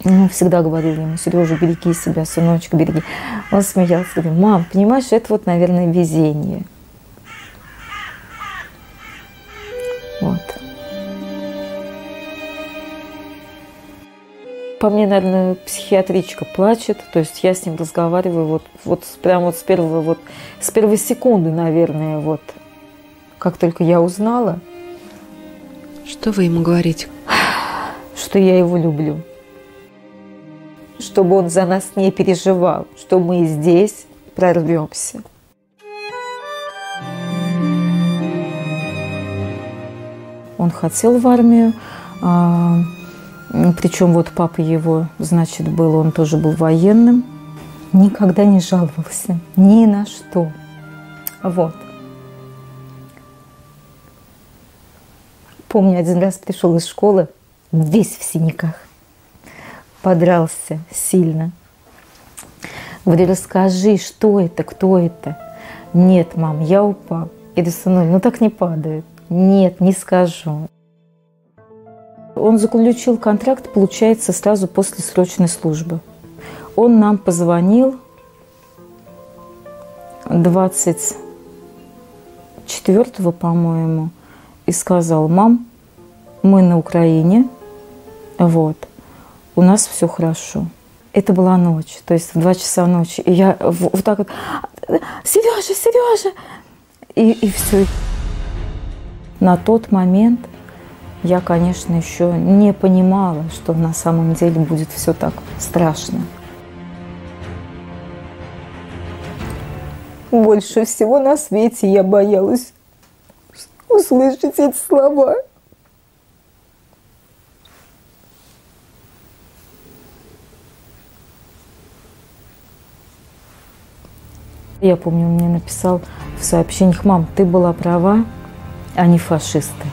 Всегда говорил ему: Сережа, береги себя, сыночек, береги. Он смеялся, говорил: мам, понимаешь, это вот, наверное, везение. Вот. По мне, наверное, психиатричка плачет, то есть я с ним разговариваю прямо вот с первой секунды, наверное, вот, как только я узнала. Что вы ему говорите? Что я его люблю. Чтобы он за нас не переживал, что мы здесь прорвемся. Он хотел в армию. Причем вот папа его, значит, он тоже был военным. Никогда не жаловался ни на что. Вот. Помню, один раз пришел из школы, весь в синяках. Подрался сильно. Говорю: расскажи, что это, кто это? Нет, мам, я упал. Я говорю: сынуль, ну так не падает. Нет, не скажу. Он заключил контракт, получается, сразу после срочной службы. Он нам позвонил 24-го, по-моему, и сказал: мам, мы на Украине, вот, у нас все хорошо. Это была ночь, то есть в 2 часа ночи. И я вот так вот: Сережа, Сережа! И все. На тот момент я, конечно, еще не понимала, что на самом деле будет все так страшно. Больше всего на свете я боялась услышать эти слова. Я помню, он мне написал в сообщениях: мам, ты была права, они фашисты.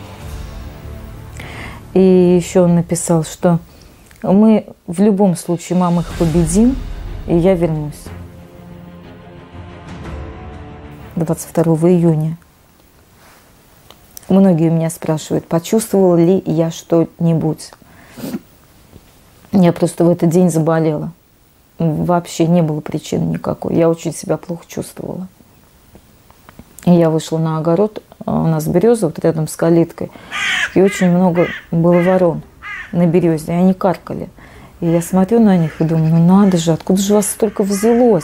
И еще он написал, что мы в любом случае, мам, их победим, и я вернусь. 22 июня. Многие у меня спрашивают, почувствовала ли я что-нибудь. Я просто в этот день заболела. Вообще не было причины никакой. Я очень себя плохо чувствовала. И я вышла на огород, у нас береза вот рядом с калиткой, и очень много было ворон на березе, и они каркали. И я смотрю на них и думаю: ну надо же, откуда же вас столько взялось?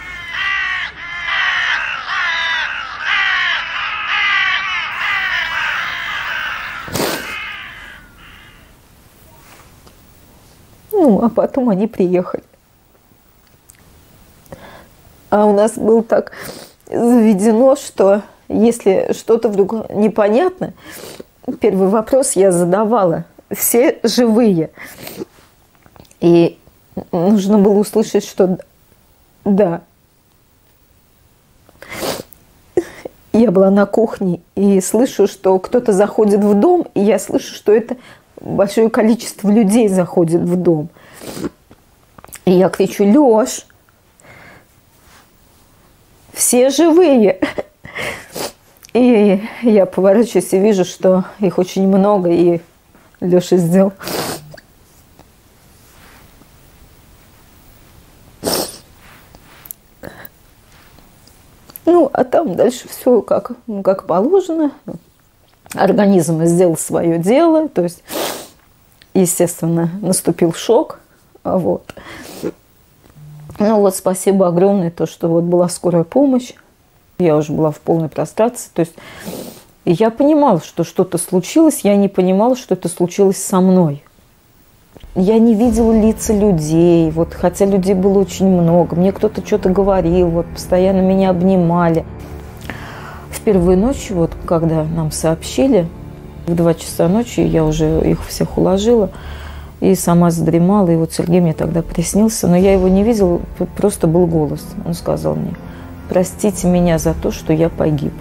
Ну, а потом они приехали. А у нас было так заведено, что если что-то вдруг непонятно, первый вопрос я задавала: все живые? И нужно было услышать, что да. Я была на кухне и слышу, что кто-то заходит в дом, и я слышу, что это большое количество людей заходит в дом. И я кричу: Лёш, все живые? И я поворачиваюсь и вижу, что их очень много, и Лёша сделал. Ну, а там дальше все как положено. Организм сделал свое дело, то есть, естественно, наступил шок. Вот. Ну вот, спасибо огромное, то, что вот была скорая помощь. Я уже была в полной прострации. То есть я понимала, что что-то случилось, я не понимала, что это случилось со мной. Я не видела лица людей, вот, хотя людей было очень много. Мне кто-то что-то говорил, вот, постоянно меня обнимали. В первую ночь, вот, когда нам сообщили, в 2 часа ночи я уже их всех уложила и сама задремала. И вот Сергей мне тогда приснился, но я его не видела, просто был голос. Он сказал мне: простите меня за то, что я погиб.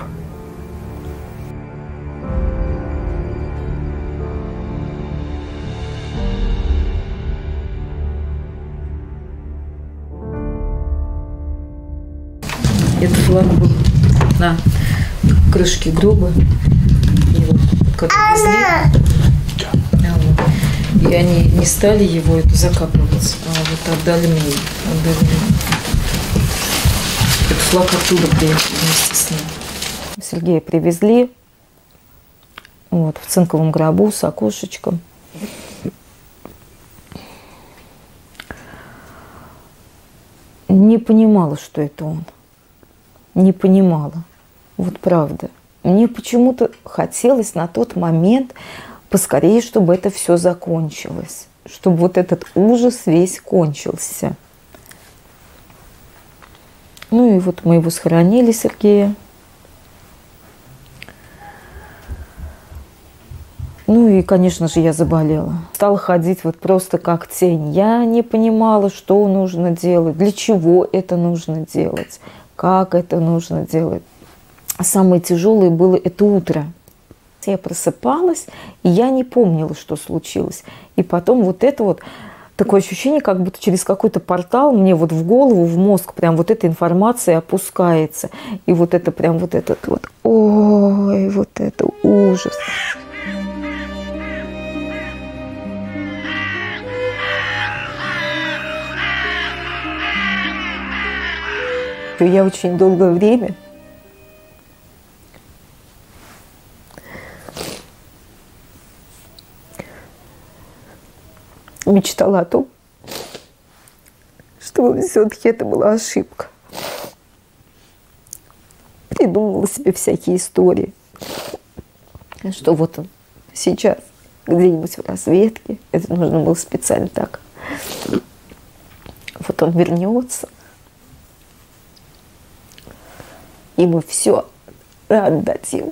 Это флаг был на крышке гроба. И вот, когда везли, И они не стали его это закапывать, а вот отдали мне. Этот флаг оттуда приехал вместе с ним. Сергея привезли вот, в цинковом гробу с окошечком. Не понимала, что это он. Не понимала. Вот правда. Мне почему-то хотелось на тот момент поскорее, чтобы это все закончилось. Чтобы вот этот ужас весь кончился. Ну и вот мы его схоронили, Сергея. Ну и, конечно же, я заболела. Стала ходить вот просто как тень. Я не понимала, что нужно делать, для чего это нужно делать, как это нужно делать. Самое тяжелое было это утро. Я просыпалась, и я не помнила, что случилось. И потом вот это вот такое ощущение, как будто через какой-то портал мне вот в голову, в мозг прям вот эта информация опускается. И вот это прям вот этот вот, ой, вот это ужас. Я очень долгое время мечтала о том, что все-таки это была ошибка. Придумывала себе всякие истории, что вот он сейчас где-нибудь в разведке, это нужно было специально так, вот он вернется, и мы все отдадим.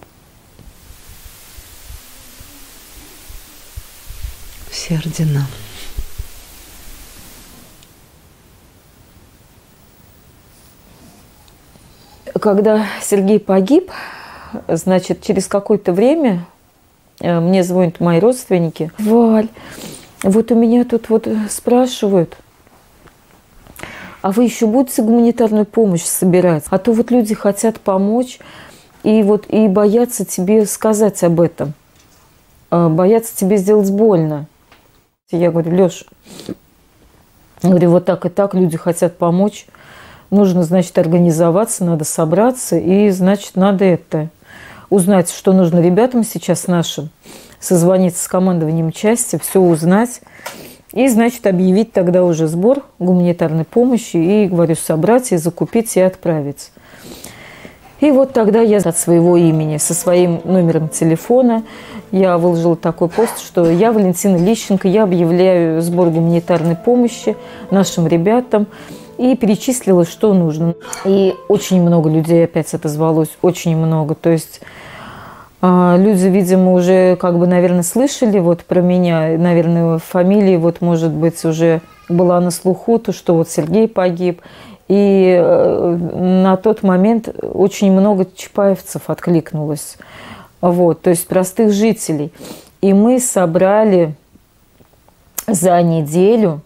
Все ордена. Когда Сергей погиб, значит, через какое-то время мне звонят мои родственники. Валь, вот у меня тут вот спрашивают, а вы еще будете гуманитарную помощь собирать? А то вот люди хотят помочь и вот и боятся тебе сказать об этом, боятся тебе сделать больно. Я говорю, Лёш, говорю, вот так и так люди хотят помочь. Нужно, значит, организоваться, надо собраться, и, значит, надо это узнать, что нужно ребятам сейчас нашим, созвониться с командованием части, все узнать, и, значит, объявить тогда уже сбор гуманитарной помощи, и, говорю, собрать, и закупить, и отправить. И вот тогда я от своего имени, со своим номером телефона, я выложила такой пост, что я, Валентина Лищенко, я объявляю сбор гуманитарной помощи нашим ребятам, и перечислила, что нужно. И очень много людей опять отозвалось, очень много. То есть люди, видимо, уже, как бы, наверное, слышали вот про меня, наверное, фамилии, вот, может быть, уже была на слуху, то, что вот Сергей погиб. И на тот момент очень много чапаевцев откликнулось, вот, то есть простых жителей. И мы собрали за неделю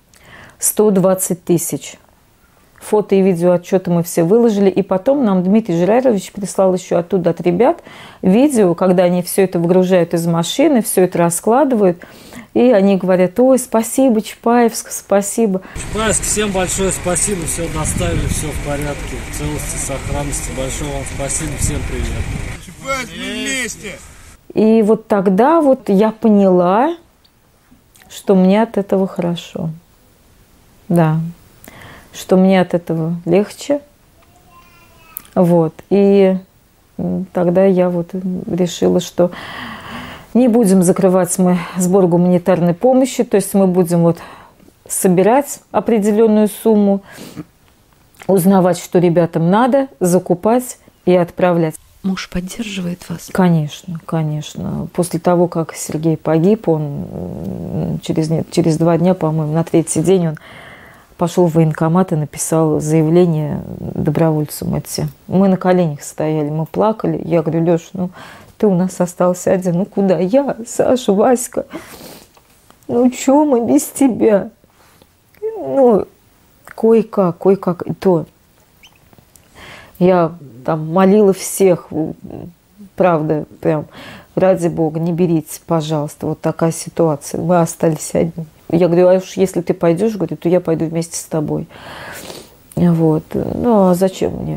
120 тысяч. Фото и видеоотчеты мы все выложили. И потом нам Дмитрий Жирарович прислал еще оттуда от ребят видео, когда они все это выгружают из машины, все это раскладывают. И они говорят, ой, спасибо, Чапаевск, спасибо. Чапаевск, всем большое спасибо, все доставили, все в порядке, в целости, сохранности. Большое вам спасибо, всем привет. Чапаевск, мы вместе! И вот тогда вот я поняла, что мне от этого хорошо. Да. Что мне от этого легче. Вот. И тогда я вот решила, что не будем закрывать мы сбор гуманитарной помощи, то есть мы будем вот собирать определенную сумму, узнавать, что ребятам надо, закупать и отправлять. Муж поддерживает вас? Конечно, конечно. После того, как Сергей погиб, он через 2 дня, по-моему, на 3-й день он пошел в военкомат и написал заявление добровольцам идти. Мы на коленях стояли, мы плакали. Я говорю, Лёш, ну ты у нас остался один. Ну куда? Я, Саша, Васька. Ну чё мы без тебя? Ну, кое-как. И то я там молила всех, правда, прям, ради бога, не берите, пожалуйста, вот такая ситуация. Мы остались одни. Я говорю, а уж если ты пойдешь, говорю, то я пойду вместе с тобой. Вот. Ну, а зачем мне?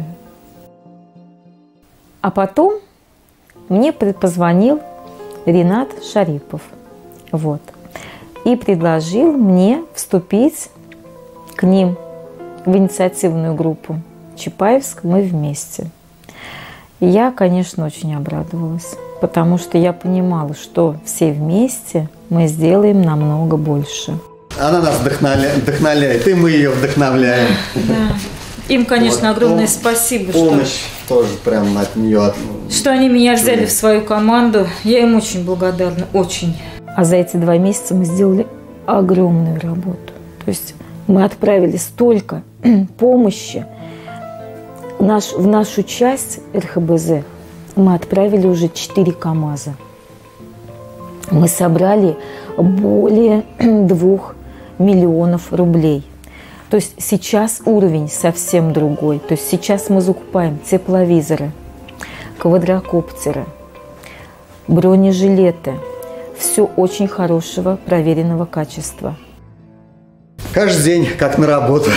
А потом мне позвонил Ринат Шарипов. Вот. И предложил мне вступить к ним в инициативную группу Чапаевск «Мы вместе». И я, конечно, очень обрадовалась, потому что я понимала, что все вместе мы сделаем намного больше. Она нас вдохновляет, и мы ее вдохновляем. Да. Им, конечно, вот, огромное спасибо. Помощь тоже прям от нее. Что они меня взяли в свою команду. Я им очень благодарна, очень. А за эти 2 месяца мы сделали огромную работу. То есть мы отправили столько помощи. В нашу часть РХБЗ мы отправили уже 4 КАМАЗа. Мы собрали более 2 миллионов рублей. То есть сейчас уровень совсем другой. То есть сейчас мы закупаем тепловизоры, квадрокоптеры, бронежилеты. Все очень хорошего, проверенного качества. Каждый день как на работу.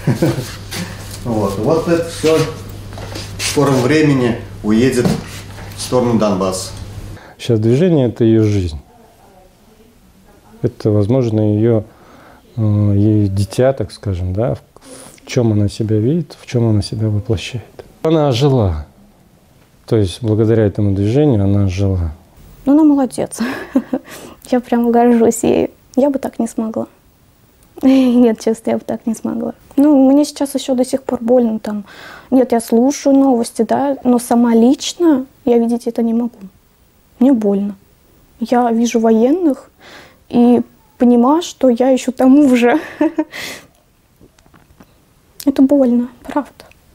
Вот это все в скором времени уедет в сторону Донбасса. Сейчас движение – это ее жизнь. Это, возможно, ее дитя, так скажем, да, в чем она себя видит, в чем она себя воплощает. Она ожила. То есть, благодаря этому движению она ожила. Ну, она молодец. Я прям горжусь ею. Я бы так не смогла. Нет, честно, я бы так не смогла. Ну, мне сейчас еще до сих пор больно там. Нет, я слушаю новости, да, но сама лично я видеть это не могу. Мне больно. Я вижу военных и понимаю, что я ищу тому же. Это больно, правда.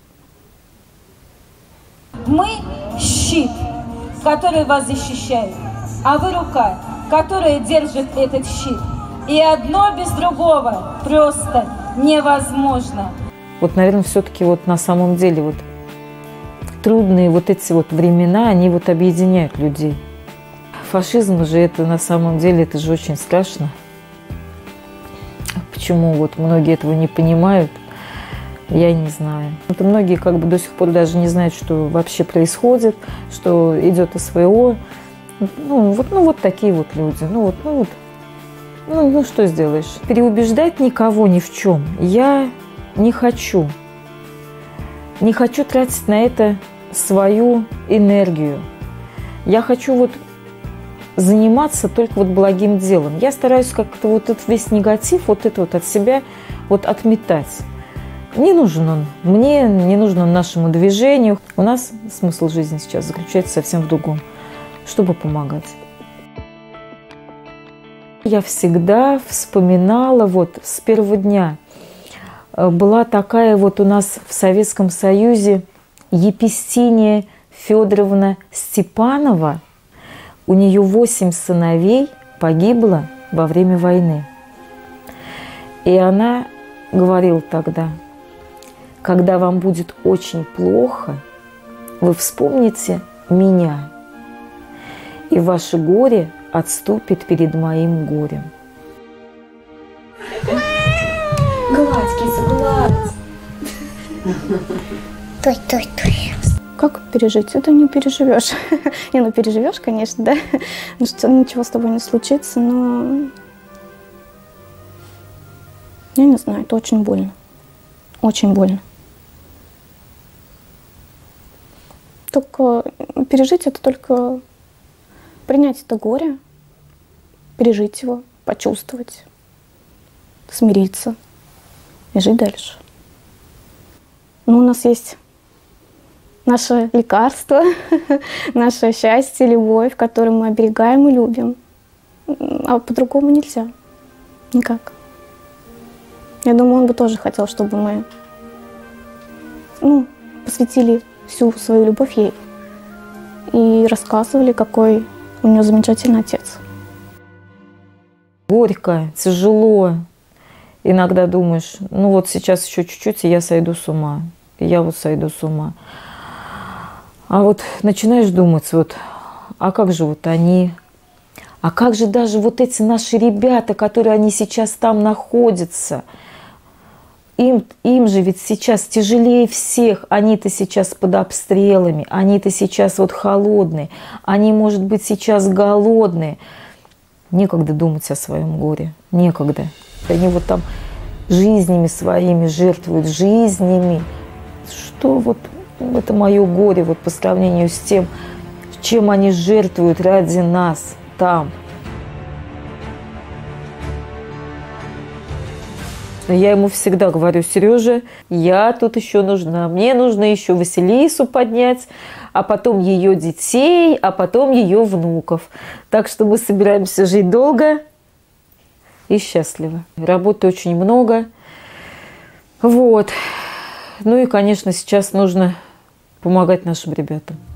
Мы щит, который вас защищает, а вы рука, которая держит этот щит. И одно без другого просто невозможно. Вот, наверное, все-таки вот на самом деле вот трудные вот эти вот времена, они вот объединяют людей. Фашизм же это на самом деле, это же очень страшно. Почему вот многие этого не понимают, я не знаю. Это многие как бы до сих пор даже не знают, что вообще происходит, что идет СВО. Ну вот такие вот люди. Ну, что сделаешь? Переубеждать никого ни в чем я не хочу. Не хочу тратить на это свою энергию. Я хочу вот заниматься только вот благим делом. Я стараюсь как-то вот этот весь негатив, вот это вот от себя вот отметать. Не нужен он мне, не нужен он нашему движению. У нас смысл жизни сейчас заключается совсем в другом, чтобы помогать. Я всегда вспоминала вот с первого дня. Была такая вот у нас в Советском Союзе Епистиния Федоровна Степанова. У нее 8 сыновей погибло во время войны. И она говорила тогда: когда вам будет очень плохо, вы вспомните меня, и ваше горе отступит перед моим горем. Гладь, киса, гладь. Той. Как пережить? Это не переживешь. Не, переживешь, конечно, да. Ну что, ничего с тобой не случится, но я не знаю, это очень больно. Очень больно. Только пережить это только принять это горе, пережить его, почувствовать, смириться и жить дальше. Но у нас есть наше лекарство, наше счастье, любовь, которую мы оберегаем и любим. А по-другому нельзя. Никак. Я думаю, он бы тоже хотел, чтобы мы посвятили всю свою любовь ей и рассказывали, какой у нее замечательный отец. Горько, тяжело. Иногда думаешь, вот сейчас еще чуть-чуть, и я сойду с ума. И я вот сойду с ума. А вот начинаешь думать, вот, а как же вот они, а как же даже вот эти наши ребята, которые они сейчас там находятся, им же ведь сейчас тяжелее всех, они-то сейчас под обстрелами, они-то сейчас вот холодные, они, может быть, сейчас голодные. Некогда думать о своем горе, некогда. Они вот там жизнями своими жертвуют, жизнями. Что вот это мое горе вот по сравнению с тем, чем они жертвуют ради нас там. Я ему всегда говорю: Сережа, я тут еще нужна. Мне нужно еще Василису поднять, а потом ее детей, а потом ее внуков. Так что мы собираемся жить долго и счастливо. Работы очень много. Вот. Ну и, конечно, сейчас нужно помогать нашим ребятам.